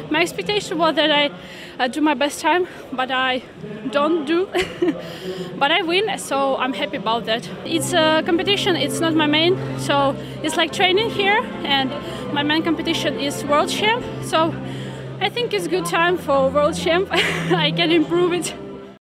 My expectation was that I do my best time, but I don't do. But I win, so I'm happy about that. It's a competition, it's not my main, so it's like training here, and my main competition is World Champ, so I think it's good time for World Champ. I can improve it.